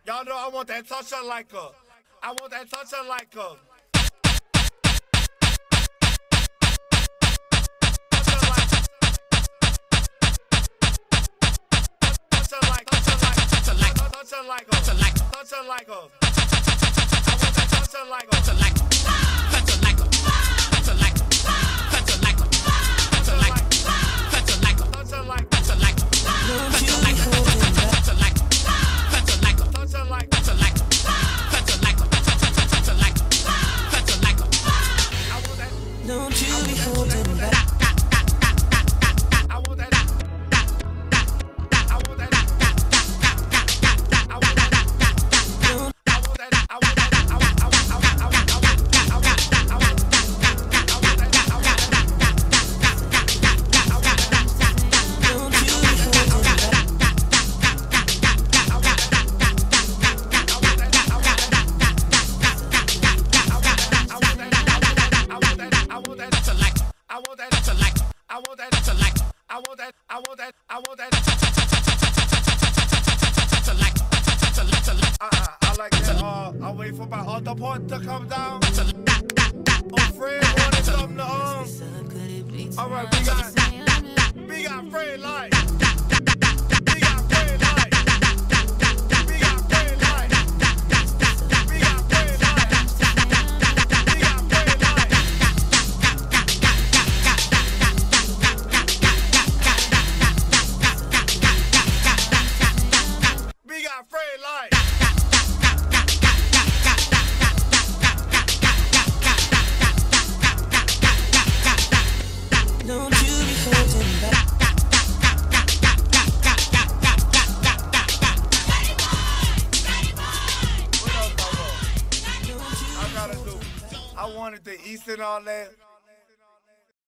Y'all know I want that touch her like her. I want that touch her like her. Touch her like her. Touch her like her. Touch her like her. Touch her like her. I want that touch her like her. Touch her like her. Touch her like her. Touch her like her. Touch her like her. Touch her like her. Touch her like her. Touch her like her. Touch her like her. Touch her like her. Touch her like her. Touch her like her. Touch her like her. Touch her like her. Touch her like her. Touch her like her. Touch her like her. I want that. Don't you be holding back. I like that. I wait for my other part to come down. Oh, Fred wanted something to Alright, we got Fred light. We got Fred light. We got Fred light. We got Fred light. We got Fred light. We got Fred light. Don't you be holding back. I wanted the East and all that.